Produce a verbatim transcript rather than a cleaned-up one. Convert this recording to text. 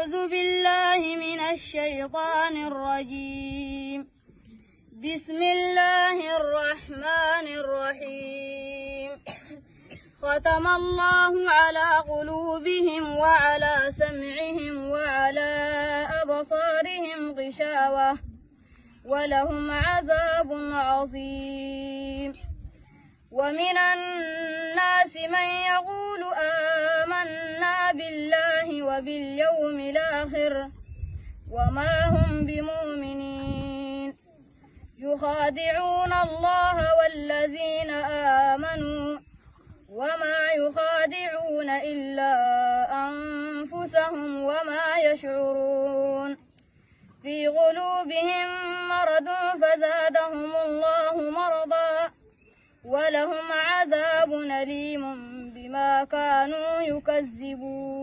أعوذ بالله من الشيطان الرجيم. بسم الله الرحمن الرحيم. ختم الله على قلوبهم وعلى سمعهم وعلى أبصارهم غشاوة ولهم عذاب عظيم. ومن الناس من يقول آمنا بالله وباليوم الآخر وما هم بمؤمنين، يخادعون الله والذين آمنوا وما يخادعون إلا أنفسهم وما يشعرون. في قلوبهم مرض فزادهم الله مرضا ولهم عذاب أليم بما كانوا يكذبون.